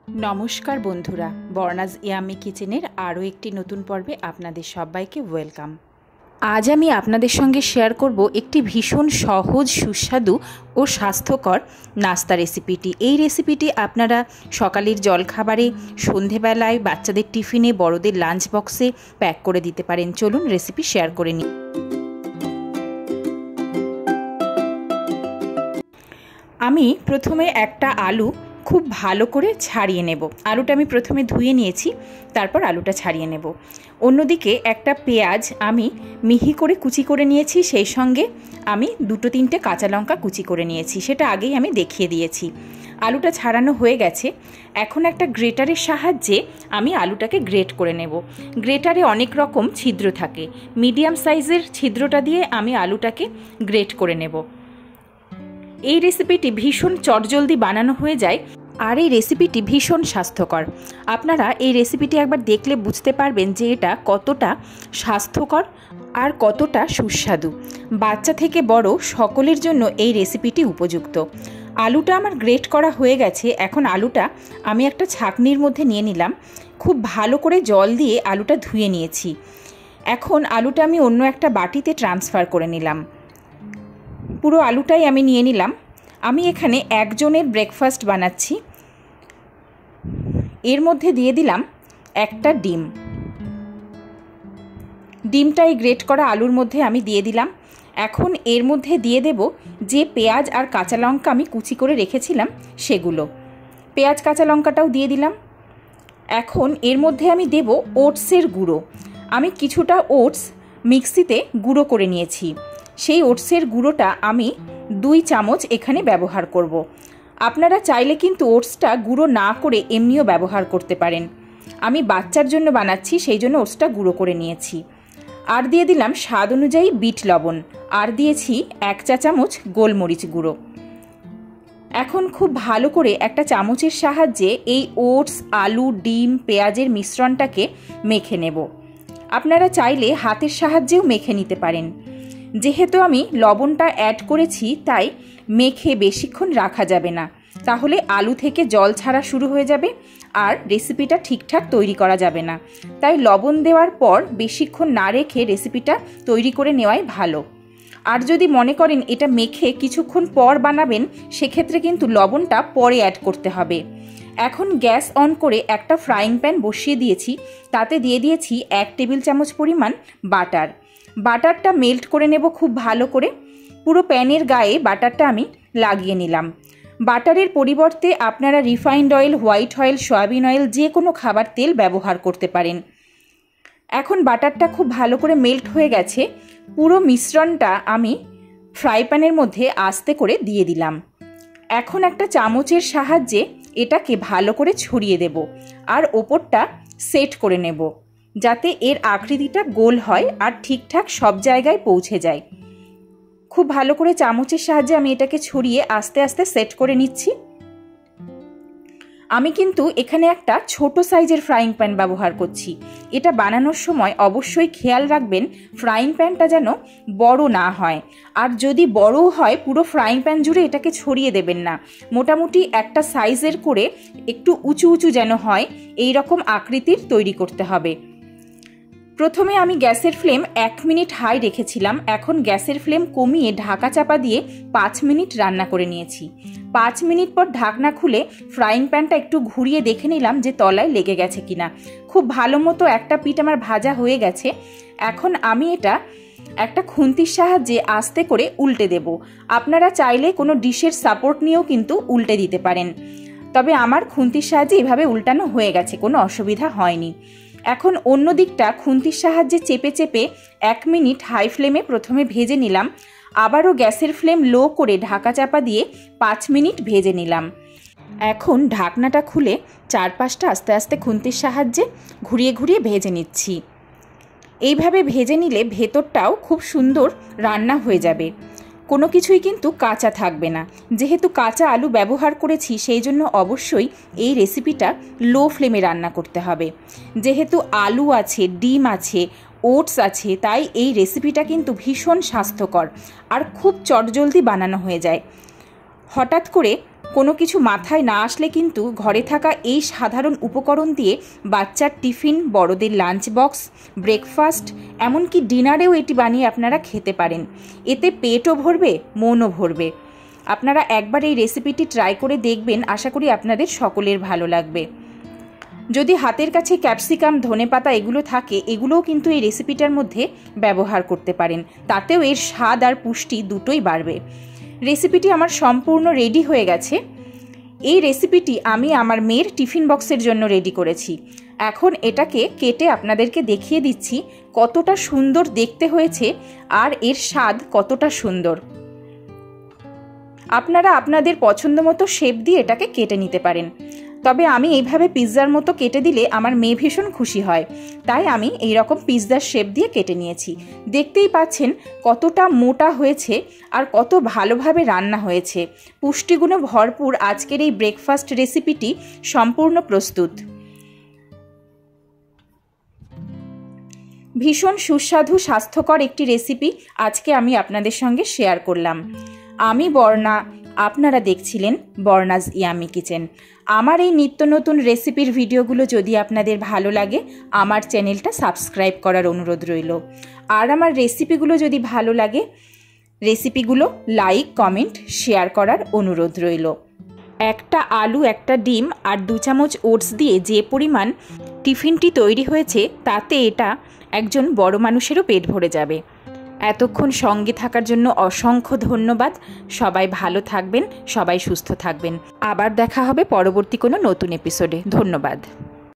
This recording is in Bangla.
नमस्कार बंधुरा बर्णाज यामी किचेनेर आरो एकटी नतून पर्वे आपनादेर सबाइके वेलकाम। आज आमी आपनादेर संगे शेयर करब एकटी भीषण सहज सुस्वादु और स्वास्थ्यकर नास्ता रेसिपिटी। এই রেসিপিটি আপনারা সকালের জলখাবারে, সন্ধ্যাবেলায়, বাচ্চাদের টিফিনে, বড়দের লাঞ্চ বক্সে প্যাক করে দিতে পারেন। চলুন রেসিপি শেয়ার করে নিই। আমি প্রথমে একটা আলু খুব ভালো করে ছাড়িয়ে নেব। আলুটা আমি প্রথমে ধুয়ে নিয়েছি, তারপর আলুটা ছাড়িয়ে নেব। অন্যদিকে একটা পেঁয়াজ আমি মিহি করে কুচি করে নিয়েছি, সেই সঙ্গে আমি দুটো তিনটে কাঁচা লঙ্কা কুচি করে নিয়েছি, সেটা আগেই আমি দেখিয়ে দিয়েছি। আলুটা ছাড়ানো হয়ে গেছে। এখন একটা গ্রেটারের সাহায্যে আমি আলুটাকে গ্রেট করে নেব। গ্রেটারে অনেক রকম ছিদ্র থাকে, মিডিয়াম সাইজের ছিদ্রটা দিয়ে আমি আলুটাকে গ্রেট করে নেব। এই রেসিপিটি ভীষণ চটজলদি বানানো হয়ে যায় আর এই রেসিপিটি ভীষণ স্বাস্থ্যকর। আপনারা এই রেসিপিটি একবার দেখলে বুঝতে পারবেন যে এটা কতটা স্বাস্থ্যকর আর কতটা সুস্বাদু। বাচ্চা থেকে বড় সকলের জন্য এই রেসিপিটি উপযুক্ত। আলুটা আমার গ্রেট করা হয়ে গেছে। এখন আলুটা আমি একটা ছাঁকনির মধ্যে নিয়ে নিলাম। খুব ভালো করে জল দিয়ে আলুটা ধুয়ে নিয়েছি। এখন আলুটা আমি অন্য একটা বাটিতে ট্রান্সফার করে নিলাম। পুরো আলুটাই আমি নিয়ে নিলাম। আমি এখানে একজনের ব্রেকফাস্ট বানাচ্ছি। এর মধ্যে দিয়ে দিলাম একটা ডিম। ডিমটাই গ্রেট করা আলুর মধ্যে আমি দিয়ে দিলাম। এখন এর মধ্যে দিয়ে দেব যে পেঁয়াজ আর কাঁচা লঙ্কা আমি কুচি করে রেখেছিলাম সেগুলো। পেঁয়াজ কাঁচা লঙ্কাটাও দিয়ে দিলাম। এখন এর মধ্যে আমি দেব ওটসের গুঁড়ো। আমি কিছুটা ওটস মিক্সিতে গুঁড়ো করে নিয়েছি। সেই ওটসের গুঁড়োটা আমি 2 চামচ এখানে ব্যবহার করব। আপনারা চাইলে কিন্তু ওটসটা গুঁড়ো না করে এমনিও ব্যবহার করতে পারেন। আমি বাচ্চার জন্য বানাচ্ছি, সেই জন্য ওটসটা গুঁড়ো করে নিয়েছি। আর দিয়ে দিলাম স্বাদ অনুযায়ী বিট লবণ, আর দিয়েছি 1 চা চামচ গোলমরিচ গুঁড়ো। এখন খুব ভালো করে একটা চামচের সাহায্যে এই ওটস, আলু, ডিম, পেঁয়াজের মিশ্রণটাকে মেখে নেব। আপনারা চাইলে হাতের সাহায্যেও মেখে নিতে পারেন। যেহেতু আমি লবণটা অ্যাড করেছি তাই মেখে বেশিক্ষণ রাখা যাবে না, তাহলে আলু থেকে জল ছাড়া শুরু হয়ে যাবে আর রেসিপিটা ঠিকঠাক তৈরি করা যাবে না। তাই লবণ দেওয়ার পর বেশিক্ষণ না রেখে রেসিপিটা তৈরি করে নেওয়াই ভালো। আর যদি মনে করেন এটা মেখে কিছুক্ষণ পর বানাবেন, সেক্ষেত্রে কিন্তু লবণটা পরে অ্যাড করতে হবে। এখন গ্যাস অন করে একটা ফ্রাইং প্যান বসিয়ে দিয়েছি। তাতে দিয়ে দিয়েছি 1 টেবিল চামচ পরিমাণ বাটার। বাটারটা মেল্ট করে নেব খুব ভালো করে। পুরো প্যানের গায়ে বাটারটা আমি লাগিয়ে নিলাম। বাটারের পরিবর্তে আপনারা refined oil, white oil, soybean oil, যে কোনো খাবার তেল ব্যবহার করতে পারেন। এখন বাটারটা খুব ভালো করে মেল্ট হয়ে গেছে। পুরো মিশ্রণটা আমি ফ্রাই প্যানের মধ্যে আস্তে করে দিয়ে দিলাম। এখন একটা চামচের সাহায্যে এটাকে ভালো করে ছড়িয়ে দেব আর ওপরটা সেট করে নেব, যাতে এর আকৃতিটা গোল হয় আর ঠিকঠাক সব জায়গায় পৌঁছে যায়। খুব ভালো করে চামচের সাহায্যে আমি এটাকে ছড়িয়ে আস্তে আস্তে সেট করে নিচ্ছি। আমি কিন্তু এখানে একটা ছোট সাইজের ফ্রাইং প্যান ব্যবহার করছি। এটা বানানোর সময় অবশ্যই খেয়াল রাখবেন ফ্রাইং প্যানটা যেন বড় না হয়। আর যদি বড়ও হয়, পুরো ফ্রাইং প্যান জুড়ে এটাকে ছড়িয়ে দেবেন না। মোটামুটি একটা সাইজের করে একটু উঁচু উঁচু যেন হয়, এই রকম আকৃতির তৈরি করতে হবে। প্রথমে আমি গ্যাসের ফ্লেম 1 মিনিট হাই রেখেছিলাম। এখন গ্যাসের ফ্লেম কমিয়ে ঢাকা চাপা দিয়ে 5 মিনিট রান্না করে নিয়েছি। 5 মিনিট পর ঢাকনা খুলে ফ্রাইং প্যানটা একটু ঘুরিয়ে দেখে নিলাম যে তলায় লেগে গেছে কিনা। খুব ভালো মতো একটা পিঠ আমার ভাজা হয়ে গেছে। এখন আমি এটা একটা খুন্তির সাহায্যে আস্তে করে উল্টে দেব। আপনারা চাইলে কোনো ডিশের সাপোর্ট নিয়েও কিন্তু উল্টে দিতে পারেন, তবে আমার খুন্তির সাহায্যে এভাবে উল্টানো হয়ে গেছে, কোনো অসুবিধা হয়নি। এখন অন্য দিকটা খুন্তির সাহায্যে চেপে চেপে 1 মিনিট হাই ফ্লেমে প্রথমে ভেজে নিলাম। আবারও গ্যাসের ফ্লেম লো করে ঢাকা চাপা দিয়ে 5 মিনিট ভেজে নিলাম। এখন ঢাকনাটা খুলে চারপাশটা আস্তে আস্তে খুন্তির সাহায্যে ঘুরিয়ে ঘুরিয়ে ভেজে নিচ্ছি। এইভাবে ভেজে নিলে ভেতরটাও খুব সুন্দর রান্না হয়ে যাবে, কোনো কিছুই কিন্তু কাঁচা থাকবে না। যেহেতু কাঁচা আলু ব্যবহার করেছি, সেই জন্য অবশ্যই এই রেসিপিটা লো ফ্লেমে রান্না করতে হবে। যেহেতু আলু আছে, ডিম আছে, ওটস আছে, তাই এই রেসিপিটা কিন্তু ভীষণ স্বাস্থ্যকর আর খুব চটজলদি বানানো হয়ে যায়। হঠাৎ করে কোনো কিছু মাথায় না আসলে কিন্তু ঘরে থাকা এই সাধারণ উপকরণ দিয়ে বাচ্চার টিফিন, বড়দের লাঞ্চ বক্স, ব্রেকফাস্ট, এমনকি ডিনারেও এটি বানিয়ে আপনারা খেতে পারেন। এতে পেটও ভরবে, মনও ভরবে। আপনারা একবার এই রেসিপিটি ট্রাই করে দেখবেন, আশা করি আপনাদের সকলের ভালো লাগবে। যদি হাতের কাছে ক্যাপসিকাম, ধনেপাতা এগুলো থাকে, এগুলোও কিন্তু এই রেসিপিটার মধ্যে ব্যবহার করতে পারেন, তাতেও এর স্বাদ আর পুষ্টি দুটোই বাড়বে। রেসিপিটি আমার সম্পূর্ণ রেডি হয়ে গেছে। এই রেসিপিটি আমি আমার মেয়ের টিফিন বক্সের জন্য রেডি করেছি। এখন এটাকে কেটে আপনাদেরকে দেখিয়ে দিচ্ছি কতটা সুন্দর দেখতে হয়েছে আর এর স্বাদ কতটা সুন্দর। আপনারা আপনাদের পছন্দ মতো শেপ দিয়ে এটাকে কেটে নিতে পারেন, তবে আমি এইভাবে পিৎজার মতো কেটে দিলে আমার মেয়ে ভীষণ খুশি হয়, তাই আমি এই রকম পিৎজার শেপ দিয়ে কেটে নিয়েছি। দেখতেই পাচ্ছেন কতটা মোটা হয়েছে আর কত ভালোভাবে রান্না হয়েছে। পুষ্টিগুণে ভরপুর আজকের এই ব্রেকফাস্ট রেসিপিটি সম্পূর্ণ প্রস্তুত। ভীষণ সুস্বাদু, স্বাস্থ্যকর একটি রেসিপি আজকে আমি আপনাদের সঙ্গে শেয়ার করলাম। আমি বর্ণা, আপনারা দেখছিলেন বর্ণাজ ইয়ামি কিচেন। আমার এই নিত্য নতুন রেসিপির ভিডিওগুলো যদি আপনাদের ভালো লাগে, আমার চ্যানেলটা সাবস্ক্রাইব করার অনুরোধ রইল। আর আমার রেসিপিগুলো যদি ভালো লাগে, রেসিপিগুলো লাইক, কমেন্ট, শেয়ার করার অনুরোধ রইল। একটা আলু, একটা ডিম আর 2 চামচ ওটস দিয়ে যে পরিমাণ টিফিনটি তৈরি হয়েছে, তাতে এটা একজন বড় মানুষেরও পেট ভরে যাবে। এতক্ষণ সঙ্গে থাকার জন্য অসংখ্য ধন্যবাদ। সবাই ভালো থাকবেন, সবাই সুস্থ থাকবেন। আবার দেখা হবে পরবর্তী কোনো নতুন এপিসোডে। ধন্যবাদ।